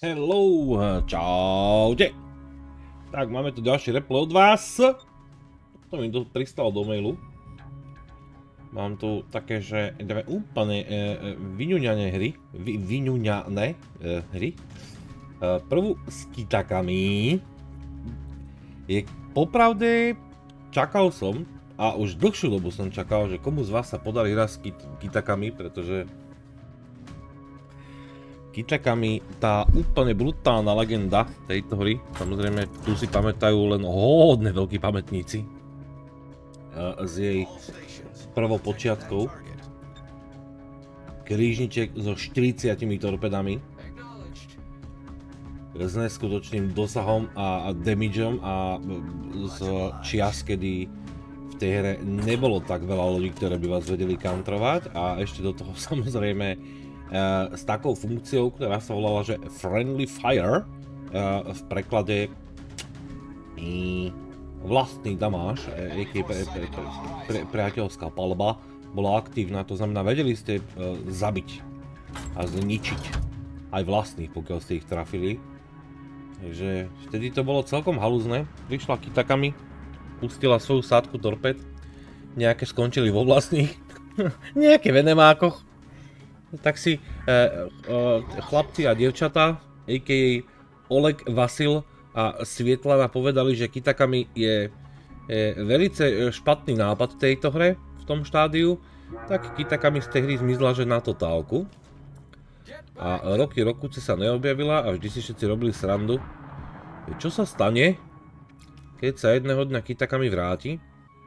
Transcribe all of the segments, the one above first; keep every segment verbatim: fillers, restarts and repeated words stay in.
Hello, čaute. Tak, máme tu ďalší replay od vás. To mi to pristalo do mailu. Mám tu také, že dve úplne e, vyňuňané hry. Vy, vyňuňané e, hry. E, prvú s kitakami. Je popravde, čakal som, a už dlhšiu dobu som čakal, že komu z vás sa podarí raz s kit, kitakami, pretože Kitakami, tá úplne brutálna legenda tejto hry, samozrejme tu si pamätajú len hodne veľkí pamätníci z jej prvopočiatkov. Krížniček so štyridsiatimi torpedami s neskutočným dosahom a damageom a z čias, kedy v tej hre nebolo tak veľa ľudí, ktoré by vás vedeli counterovať, a ešte do toho samozrejme s takou funkciou, ktorá sa volala, že Friendly Fire, v preklade vlastný damáž, pre, pre, pre, pre, priateľská palba, bola aktívna, to znamená, vedeli ste zabiť a zničiť aj vlastných, pokiaľ ste ich trafili. Takže vtedy to bolo celkom halúzne. Prišla Kitakami, pustila svoju sádku torped, nejaké skončili vo vlastných, nejaké v enemákoch. Tak si e, e, chlapci a dievčatá, a ká á. Oleg, Vasil a Svietlana povedali, že Kitakami je, je velice špatný nápad v tejto hre, v tom štádiu, tak Kitakami z tej hry zmizla, že na totálku. A roky rokuce sa neobjavila a vždy si všetci robili srandu. Čo sa stane, keď sa jedného dňa Kitakami vráti?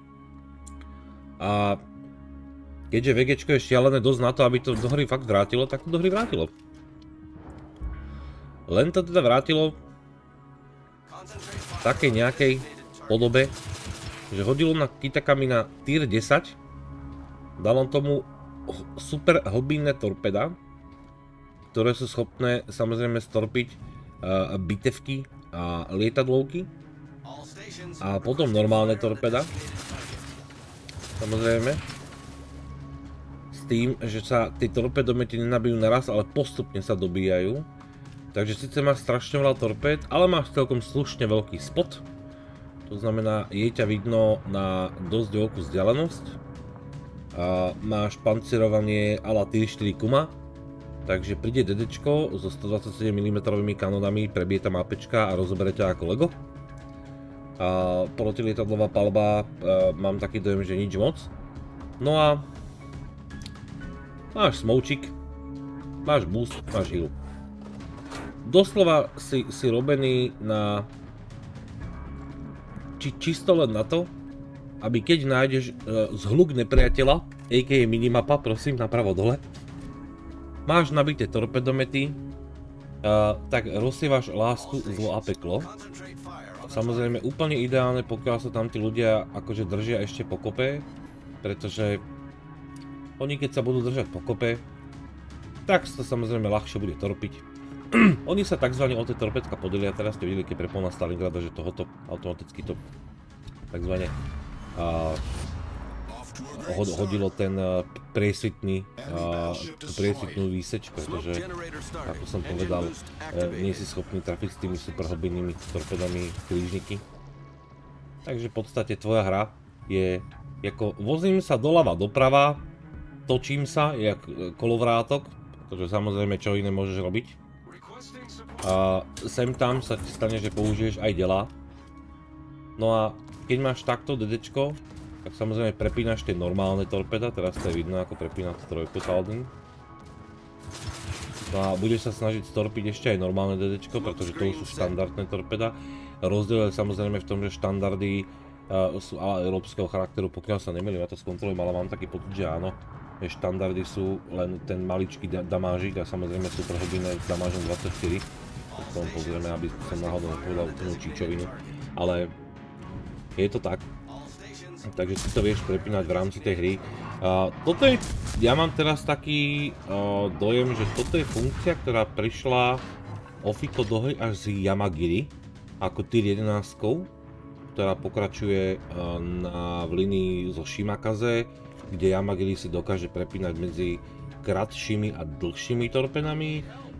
A keďže VGčko je šialené dosť na to, aby to do hry fakt vrátilo, tak to do hry vrátilo. Len to teda vrátilo v takej nejakej podobe, že hodilo na Kitakami na tier desať, dalo tomu super hlbinné torpeda, ktoré sú schopné samozrejme storpiť uh, bitevky a lietadlovky, a potom normálne torpeda, samozrejme, tým, že sa tie torpedomety nenabijú naraz, ale postupne sa dobíjajú. Takže síce máš strašne veľa torpéd, ale máš celkom slušne veľký spot. To znamená, je ťa vidno na dosť veľkú vzdialenosť. A máš pancirovanie a la tier štyri Kuma. Takže príde DDčko so stodvadsaťsedem milimetrov kanónami, prebije tam APčka a rozoberie ťa ako Lego. A protilietadlová palba, mám taký dojem, že nič moc. No a máš smoučik, máš boost, máš heal. Doslova si, si robený na či, čisto len na to, aby keď nájdeš uh, zhluk nepriateľa, á ká á minimapa, prosím, napravo dole, máš nabité torpedomety, uh, tak rozsievaš lásku, zlo a peklo. Samozrejme úplne ideálne, pokiaľ sa tam tí ľudia akože držia ešte pokope, pretože oni keď sa budú držať po kope, tak sa samozrejme ľahšie bude torpiť. Oni sa takzvané o tie torpedka podelia, teraz ste videli, keď prepol na Stalingrada, že tohoto automaticky to takzvané uh, hodilo ten uh, priesvitný, uh, tú priesvitnú výseč, pretože, ako som povedal, uh, nie si schopný trafiť s tými superhlbinnými torpedami krížniky. Takže v podstate tvoja hra je ako vozím sa doľava doprava, točím sa, jak kolovrátok, pretože samozrejme čo iné môžeš robiť. A sem tam sa ti stane, že použiješ aj delá. No a keď máš takto DDčko, tak samozrejme prepínaš tie normálne torpeda, teraz to je vidno ako prepínať trojku Talden. No a budeš sa snažiť storpiť ešte aj normálne DDčko, pretože to už sú štandardné torpeda. Rozdiel je samozrejme v tom, že štandardy uh, sú ale európskeho charakteru, pokiaľ sa nemýlim, ja to skontrolujem, ale mám taký pocit, že áno. Štandardy sú len ten maličký damážik a samozrejme sú prehlbené s damážom dvadsaťštyri. Potom pozrieme, aby som náhodou nepovedal úplnú číčovinu. Ale je to tak. Takže si to vieš prepínať v rámci tej hry. Uh, toto je, ja mám teraz taký uh, dojem, že toto je funkcia, ktorá prišla ofiko do hry až z Yamagiri ako tier jedenásť, ktorá pokračuje uh, na, v línii zo Shimakaze, kde Yamagiri si dokáže prepínať medzi kratšími a dlhšími torpedami.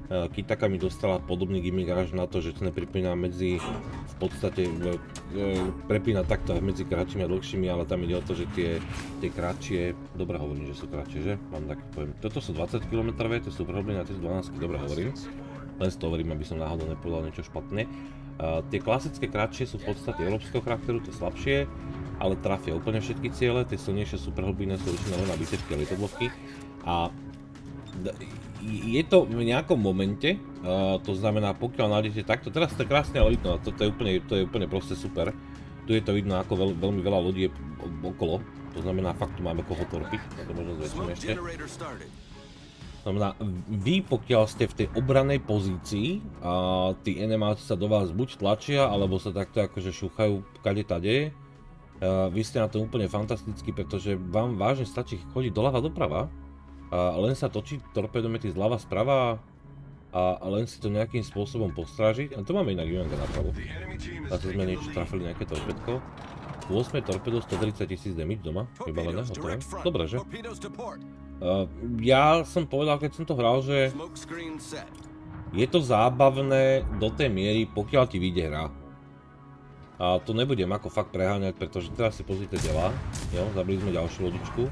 Kitaka mi dostala podobný gimmick až na to, že to nepripína medzi, v podstate prepína takto aj medzi kratšími a dlhšími, ale tam ide o to, že tie, tie kratšie, dobre hovorím, že sú kratšie, že? Mám taký pojem. Toto sú dvadsať kilometrové, to sú prehlbenie a tie sú dvanásť, dobre hovorím. Len si to hovorím, aby som náhodou nepovedal niečo špatné. Uh, tie klasické kratšie sú v podstate európskeho charakteru, to slabšie, ale trafia úplne všetky ciele, tie silnejšie sú prehlbené, sú väčšinou len na bitevky a lietadlovky. A je to v nejakom momente, uh, to znamená, pokiaľ nájdete takto, teraz to je krásne ale vidno, toto je úplne, to je úplne proste super. Tu je to vidno, ako veľ, veľmi veľa ľudí je okolo, to znamená, fakt tu máme koho torpiť, to možno zväčším ešte. Znamená, vy pokiaľ ste v tej obranej pozícii a tí enemáci sa do vás buď tlačia, alebo sa takto akože šúchajú kade tade, uh, vy ste na tom úplne fantastickí, pretože vám vážne stačí chodiť doľava doprava. A len sa točí torpedomety zľava sprava a len si to nejakým spôsobom postrážiť. A to máme inak Yuyanga napravo. Zase sme niečo trafili, nejaké torpedko. osem torpedo, stotridsať tisíc damage doma, vybavené, hotové. Dobre, že? Uh, ja som povedal, keď som to hral, že je to zábavné do tej miery, pokiaľ ti vyjde hra. A to nebudem ako fakt preháňať, pretože teraz si pozrite delá. Jo, zabili sme ďalšiu lodičku.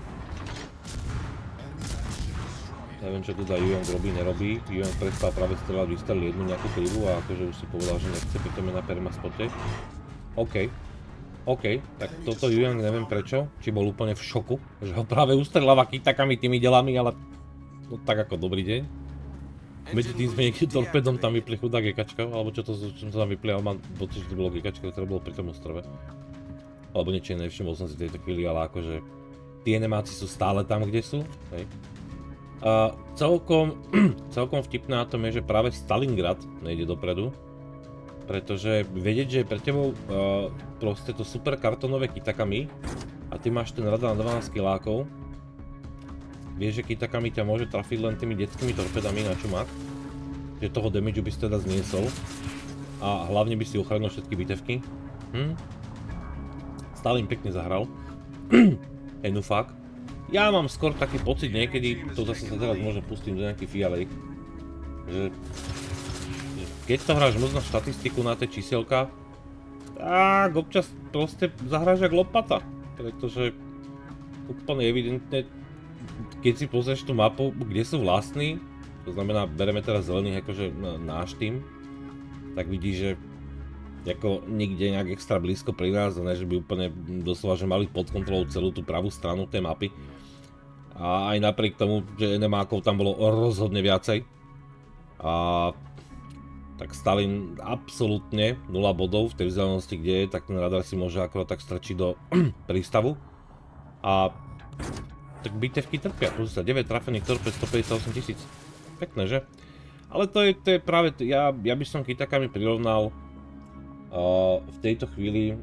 Neviem, čo teda Yuyang robí, nerobí. Yuyang prestal práve strelať, vystrelil jednu nejakú krivu a akože už si povedal, že nechce, preto je na permaspote. OK. OK, tak toto Yuyang neviem prečo, či bol úplne v šoku, že ho práve ustrelava Kitakami tými delami, ale no tak ako dobrý deň. Medzi tým sme niekým torpedom tam vypli chudá gekačka, alebo čo to, čo to tam vypli, ale mám pocit, že to bolo gekačka, ktoré bolo pri tom ostrove. Alebo niečo nevšimol som si v tejto chvíli, ale akože tí enemáci sú stále tam, kde sú, hej. Uh, celkom, celkom vtipné na tom je, že práve Stalingrad nejde dopredu, pretože vedieť, že je pre tebou uh, proste to super kartonové Kitakami a ty máš ten radar na dvanásť kilákov, vieš, že Kitakami ťa môže trafiť len tými detskými torpedami na čumák, že toho damageu by si teda zniesol a hlavne by si ochránil všetky bitevky. Hm? Stalin pekne zahral. Ej, no fakt. Ja mám skôr taký pocit niekedy, to zase sa teraz možno pustím do nejaký fialej, že, že keď to hráš moc na štatistiku na tie číselka, tak občas proste zahráš jak lopata, pretože úplne evidentne, keď si pozrieš tú mapu, kde sú vlastní, to znamená, bereme teraz zelených akože náš tým, tak vidíš, že ako nikde nejak extra blízko pri nás, ne, že by úplne doslova, že mali pod kontrolou celú tú pravú stranu tej mapy. A aj napriek tomu, že enemákov tam bolo rozhodne viacej. A tak Stalin absolútne nula bodov v tej vzdialenosti, kde je, tak ten radar si môže akorát tak strčiť do prístavu. A tak bitevky trpia, pozri sa, deväť trafených torped, stopäťdesiatosem tisíc. Pekné, že? Ale to je, to je práve, ja, ja by som Kitakami prirovnal Uh, v tejto chvíli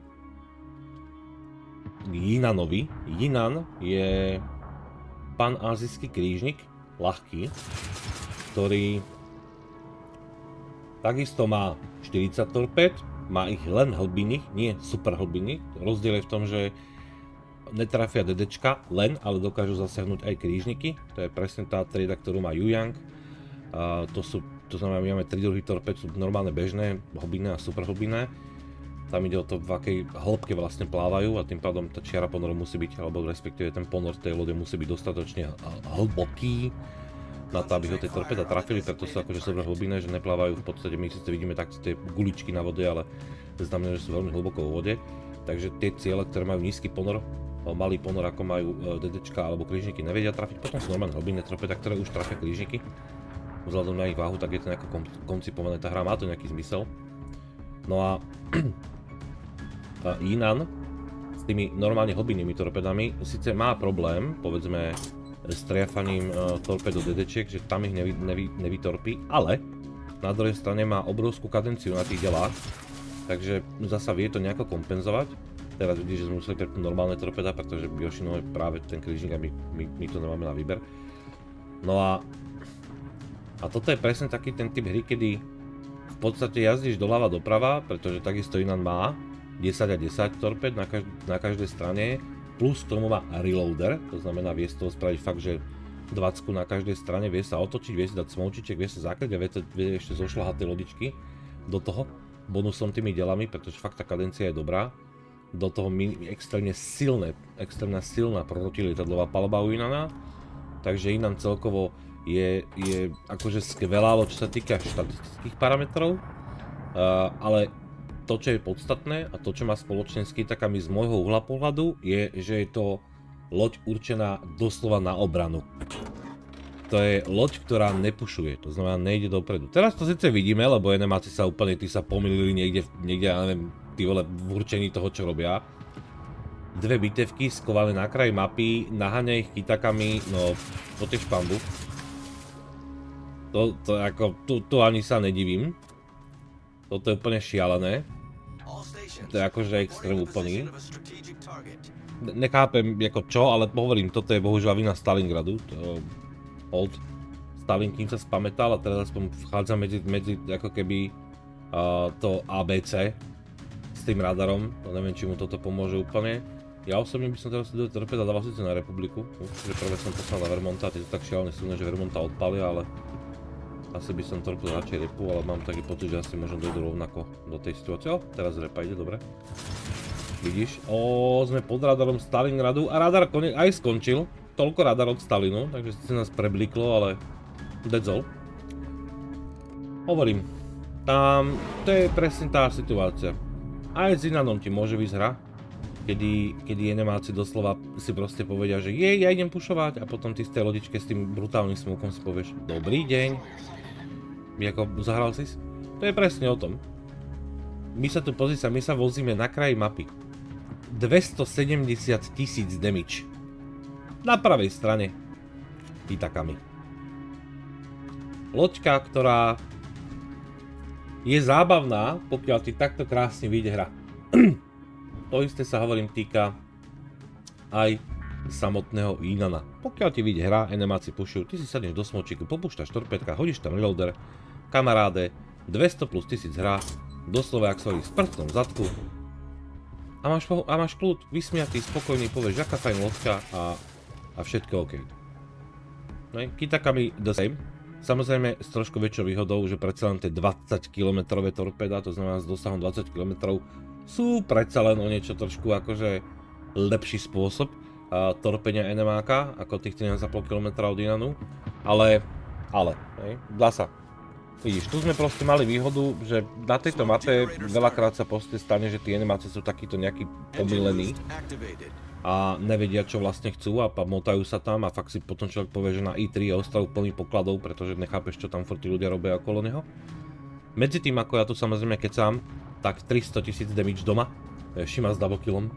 k Yinanovi. Yinan je panázijský krížnik, ľahký, ktorý takisto má štyridsať torpéd, má ich len hlbinných, nie super hlbinných. Rozdiel je v tom, že netrafia DDčka len, ale dokážu zasiahnuť aj krížniky. To je presne tá trieda, ktorú má Yuyang. Uh, to sú To znamená, my máme tri druhy torpéd, sú normálne bežné, hlbinné a super hlbinné. Tam ide o to, v akej hĺbke vlastne plávajú a tým pádom tá čiara ponoru musí byť, alebo respektíve ten ponor tej lode musí byť dostatočne hlboký na to, aby ho tie torpéda trafili, preto sú akože super hlbinné, že neplávajú v podstate, my síce vidíme takto tie guličky na vode, ale to znamená, že sú veľmi hlboko vo vode. Takže tie ciele, ktoré majú nízky ponor, malý ponor ako majú DDčka alebo krížniky, nevedia trafiť, potom sú normálne hlbinné torpéda, ktoré už trafia krížniky. Vzhľadom na ich váhu, tak je to nejako koncipované, tá hra má to nejaký zmysel. No a Yinan s tými normálne hlbinnými torpedami síce má problém, povedzme, s triafaním torped do DDčiek, že tam ich nevy, nevy, nevytorpí, ale na druhej strane má obrovskú kadenciu na tých delách, takže zasa vie to nejako kompenzovať. Teraz vidíš, že sme museli prepnúť normálne torpeda, pretože Yoshino je práve ten krížnik a my, my, my to nemáme na výber. No a A toto je presne taký ten typ hry, kedy v podstate jazdíš doľava doprava, pretože takisto Yinan má desať a desať torped na, každ na každej strane, plus k tomu má reloader, to znamená vie z toho spraviť fakt, že dvacku na každej strane, vie sa otočiť, vie si dať smoučiček, vie sa zakryť a vie, vie ešte zošľahať tie lodičky do toho bonusom tými delami, pretože fakt tá kadencia je dobrá. Do toho extrémne silné, extrémne silná protilietadlová palba u Inana, takže Inan celkovo je, je akože skvelá, čo sa týka štatistických parametrov, uh, ale to, čo je podstatné a to, čo má spoločne s Kitakami z môjho uhla pohľadu, je, že je to loď určená doslova na obranu. To je loď, ktorá nepušuje, to znamená nejde dopredu. Teraz to síce vidíme, lebo enemáci sa úplne, tí sa pomýlili niekde, niekde, ja neviem, tí vole, v určení toho, čo robia. Dve bitevky skované na kraji mapy, naháňa ich Kitakami, no poďte špambu. To, to ako, tu, tu ani sa nedivím. Toto je úplne šialené. To je akože extrém úplný. Nechápem ako čo, ale hovorím, toto je bohužiaľ vina Stalingradu. To, hold. Stalin, kým sa spamätal a teraz aspoň vchádza medzi, medzi ako keby uh, to á bé cé s tým radarom. To neviem, či mu toto pomôže úplne. Ja osobne by som teraz do torpéda dával síce na Republiku. Určite prvé som poslal na Vermonta, tie sú tak šialené silné, že Vermonta odpalia, ale asi by som torpédal radšej repu, ale mám taký pocit, že asi možno dojdu rovnako do tej situácie. O, teraz repa ide, dobre. Vidíš? Ó, sme pod radarom Stalingradu a radar aj skončil. Toľko radar od Stalinu, takže si nás prebliklo, ale that's all. Hovorím, tam, to je presne tá situácia. Aj s Inanom ti môže výsť hra, kedy, kedy enemáci doslova si proste povedia, že jej, ja idem pušovať a potom ty z tej lodičke s tým brutálnym smúkom si povieš, dobrý deň. Jako zahral si? To je presne o tom. My sa tu pozri sa, my sa vozíme na kraji mapy. dvestosedemdesiat tisíc damage. Na pravej strane. Kitakami. Loďka, ktorá je zábavná, pokiaľ ti takto krásne vyjde hra. To isté sa hovorím týka aj samotného Inana. Pokiaľ ti vyjde hra, enemáci pušujú, ty si sadneš do smočíku, popúštaš torpédka, hodíš tam reloader, kamaráde, dvesto plus tisíc hra, doslova jak svojich s prstom v zadku. A máš, a máš kľud, vysmiatý, spokojný, povieš, aká fajn loďka a, a všetko OK. No, Kitakami the same. Samozrejme s trošku väčšou výhodou, že predsa len tie dvadsať kilometrové torpéda, to znamená s dosahom dvadsať kilometrov, sú predsa len o niečo trošku akože lepší spôsob uh, torpenia enemáka, ako tých trinásť celá päť kilometra od Inanu. Ale, ale, hej, dá sa. Vidíš, tu sme proste mali výhodu, že na tejto mape veľakrát sa proste stane, že tí enemáci sú takíto nejakí pomylení a nevedia, čo vlastne chcú a motajú sa tam a fakt si potom človek povie, že na í tri je ostrov plný pokladov, pretože nechápeš, čo tam furt tí ľudia robia okolo neho. Medzi tým, ako ja tu samozrejme kecám, tak tristo tisíc damage doma, Shima s double killom.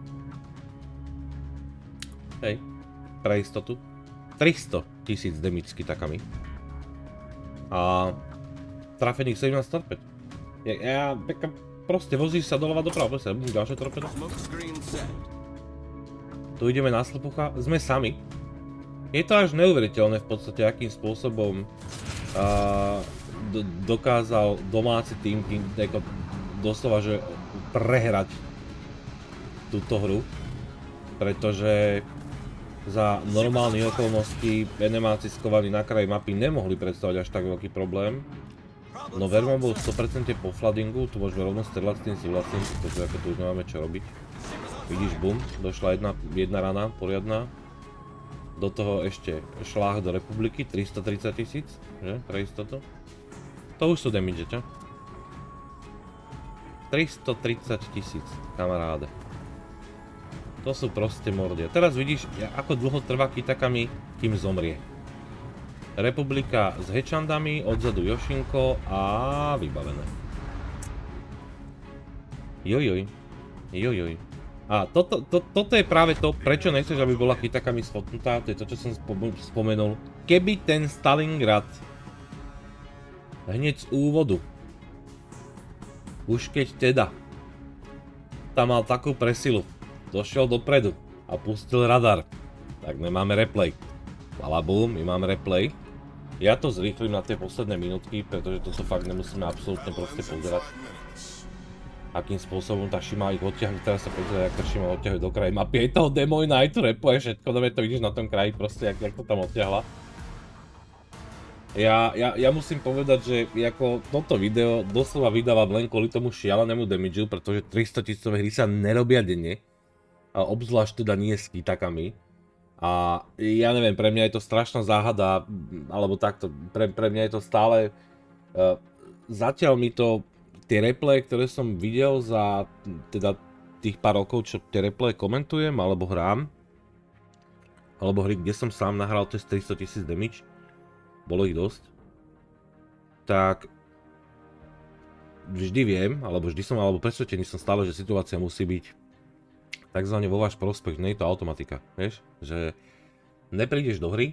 Hej, pre istotu. tristo tisíc damage s Kitakami. A trafených sedemnásť torped. Ja, ja proste vozíš sa doľava doprava, proste, ďalšie torpedo. Tu ideme na slepucha, sme sami. Je to až neuveriteľné v podstate, akým spôsobom uh, dokázal domáci tým doslova, že prehrať túto hru. Pretože za normálnych okolností enemáci skovaní na kraji mapy nemohli predstavať až tak veľký problém. No Vermont bol sto percent po floodingu, tu môžeme rovno strieľať s tým súhlasím, pretože ako tu už nemáme čo robiť. Vidíš, bum, došla jedna, jedna rana poriadna. Do toho ešte šláh do Republiky, tristotridsať tisíc, že, pre istotu. To už sú damage, čo? tristotridsať tisíc, kamaráde. To sú proste mordia. Teraz vidíš, ako dlho trvá Kitakami, kým zomrie. Republika s hečandami, odzadu Yoshinko a vybavené. Jojoj. Jojoj. A toto, to, toto je práve to, prečo nechceš, aby bola Kitakami sfotnutá, to je to, čo som spomenul. Keby ten Stalingrad hneď z úvodu, už keď teda tam mal takú presilu, došiel dopredu a pustil radar, tak nemáme replay. Lalabum, my máme replay. Ja to zrýchlim na tie posledné minútky, pretože toto fakt nemusíme absolútne proste pozerať. Akým spôsobom tá Shima ich odťahne, teraz sa pozrie, jak tá Shima odťahuje do kraji mapy, aj toho Demoina, aj tu repu, aj všetko, dobre to vidíš na tom kraji proste, jak, jak to tam odťahla. Ja, ja, ja musím povedať, že ako toto video doslova vydávam len kvôli tomu šialenému damageu, pretože tristotisícové hry sa nerobia denne. A obzvlášť teda nie s kytakami. A ja neviem, pre mňa je to strašná záhada, alebo takto, pre, pre mňa je to stále... Uh, zatiaľ mi to, tie replaye, ktoré som videl za teda tých pár rokov, čo tie replaye komentujem, alebo hrám, alebo hry, kde som sám nahral cez tristotisíc damage, bolo ich dosť, tak vždy viem, alebo vždy som, alebo presvedčený som stále, že situácia musí byť takzvané vo váš prospech, nie je to automatika, vieš, že neprídeš do hry,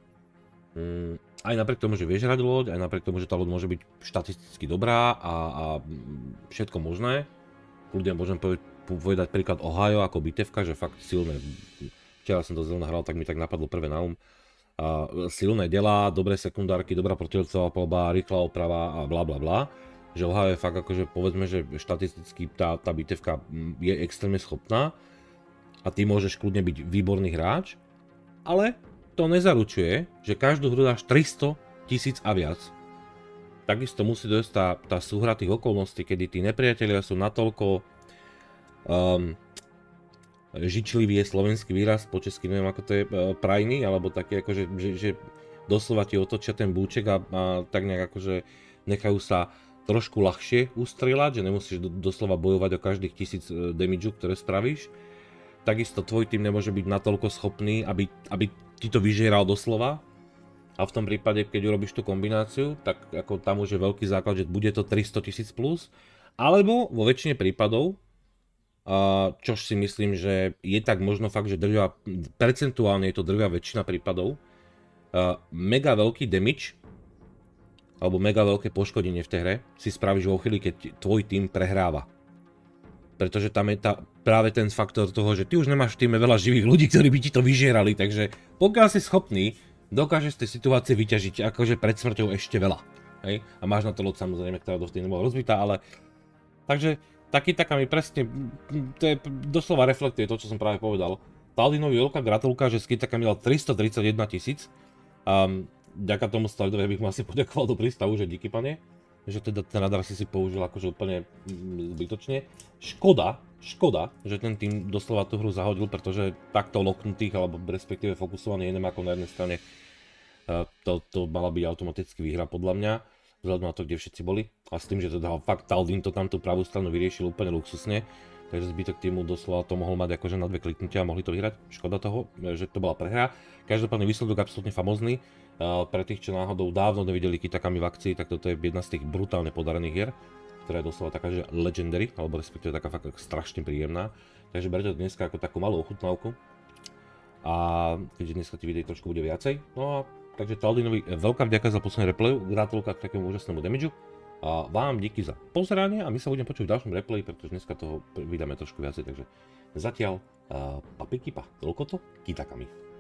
mm, aj napriek tomu, že vieš hrať loď, aj napriek tomu, že tá loď môže byť štatisticky dobrá a, a všetko možné, ľudia môžem povedať, povedať príklad Ohio ako bitevka, že fakt silné, včera som to zrovna hral, tak mi tak napadlo prvé na um, a silné delá, dobré sekundárky, dobrá protiletová palba, rýchla oprava a bla bla bla. Že Ohio je fakt akože povedzme, že štatisticky tá, tá bitevka je extrémne schopná a ty môžeš kľudne byť výborný hráč, ale to nezaručuje, že každú hru dáš tristo tisíc a viac. Takisto musí dojsť tá, tá súhra tých okolností, kedy tí nepriatelia sú natoľko um, žičlivý je slovenský výraz, po česky neviem ako to je, uh, prajný, alebo taký akože, že, že doslova ti otočia ten búček a, a tak nejak akože nechajú sa trošku ľahšie ustrieľať, že nemusíš do, doslova bojovať o každých tisíc damageu, ktoré spravíš. Takisto tvoj tým nemôže byť natoľko schopný, aby, aby ti to vyžieral doslova. A v tom prípade, keď urobíš tú kombináciu, tak ako tam už je veľký základ, že bude to tristotisíc plus. Alebo vo väčšine prípadov, čo si myslím, že je tak možno fakt, že drvia, percentuálne je to drvia väčšina prípadov, mega veľký damage, alebo mega veľké poškodenie v tej hre si spravíš vo chvíli, keď tvoj tým prehráva. Pretože tam je tá, práve ten faktor toho, že ty už nemáš v týme veľa živých ľudí, ktorí by ti to vyžierali, takže pokiaľ si schopný, dokážeš z tej situácie vyťažiť akože pred smrťou ešte veľa. Hej? A máš na to loď samozrejme, ktorá dovtedy nebola rozbitá, ale... Takže taký taká mi presne, to je doslova reflektuje to, čo som práve povedal. Taldinovi veľká gratulka, že s kytakami dal tristotridsaťjeden tisíc. Um, Ďaká tomu Slidovi, bych mu asi poďakoval do prístavu, že díky pane, že teda ten radar si si použil akože úplne zbytočne. Škoda, škoda, že ten tým doslova tú hru zahodil, pretože takto loknutých, alebo respektíve fokusovaný jedným ako na jednej strane, to, to mala byť automaticky výhra podľa mňa, vzhľadom na to, kde všetci boli. A s tým, že teda fakt Taldin to tam tú pravú stranu vyriešil úplne luxusne, takže zbytok týmu doslova to mohol mať akože na dve kliknutia a mohli to vyhrať. Škoda toho, že to bola prehra. Každopádne výsledok absolútne famózny. Pre tých, čo náhodou dávno nevideli kytakami v akcii, tak toto je jedna z tých brutálne podarených hier, ktorá je doslova taká, že legendary, alebo respektíve taká fakt strašne príjemná. Takže berte to dneska ako takú malú ochutnávku. A keďže dneska ti videí trošku bude viacej. No a takže Taldinovi veľká vďaka za posledný replay, gratulka k takému úžasnému damageu. A vám díky za pozeranie a my sa budeme počuť v ďalšom replayi, pretože dneska toho vydáme trošku viacej, takže zatiaľ uh, papiky pa, toľko to kytakami.